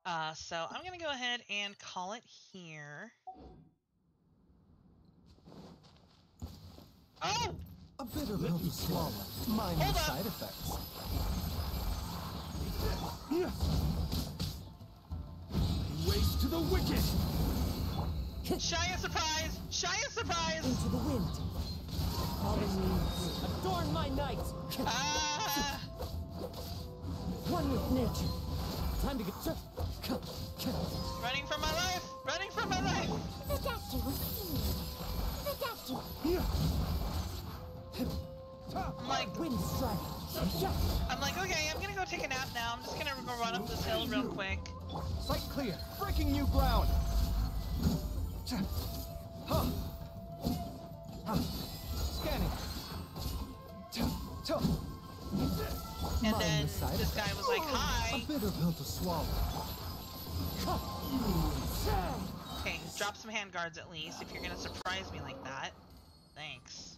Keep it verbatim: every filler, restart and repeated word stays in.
Uh, so I'm gonna go ahead and call it here. Oh! A bitter pill to swallow. Mind the side effects. Waste to the wicked! Shia surprise! Shia surprise! Into the wind. Follow me. Adorn my night. Ah! One with nature. Time to get. Running for my life! Running for my life! The doctor will see me. The doctor. I'm like, Wind strike. I'm like, okay, I'm gonna go take a nap now. I'm just gonna go run up this hill real quick. Sight clear. Breaking new ground. Huh. Huh. Scanning. And Mind then the side this guy was like, A hi. bitter pill to swallow. Okay, drop some hand guards at least if you're gonna surprise me like that. Thanks.